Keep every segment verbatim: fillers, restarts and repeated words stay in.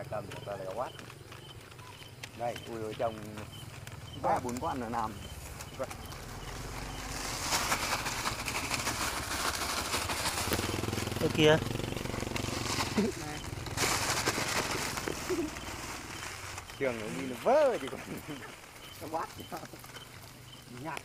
tầm ta lại quát đây ui ơi trồng ba bốn con là nằm ở kia trường nó đi nó vỡ thì còn nó quát nhặt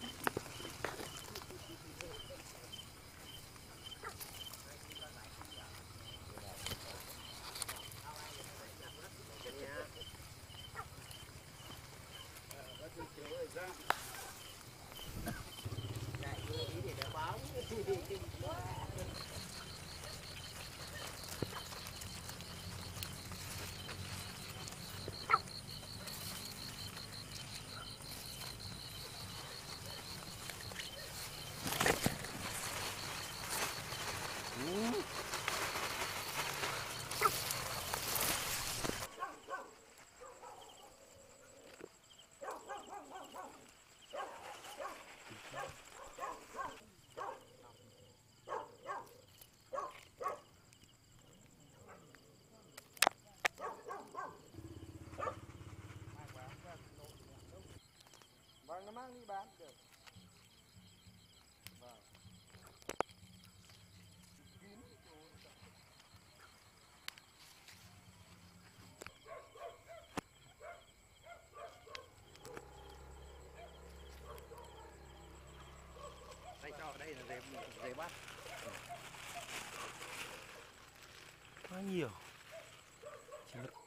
vâng nó mang đi bán được vâng kín đây cho đây là dế dế bắt quá nhiều. Chỉ là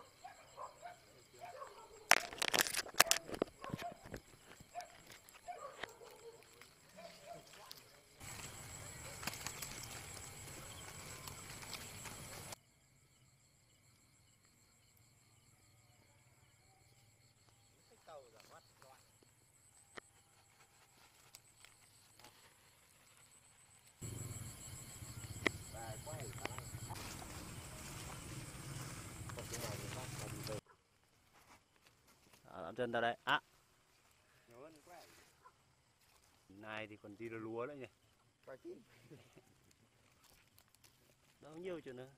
à, chân ta đây à này thì còn đi là lúa đấy nhỉ, đâu nhiều chưa nữa.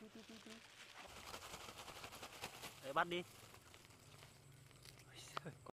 Đấy, bắt đi.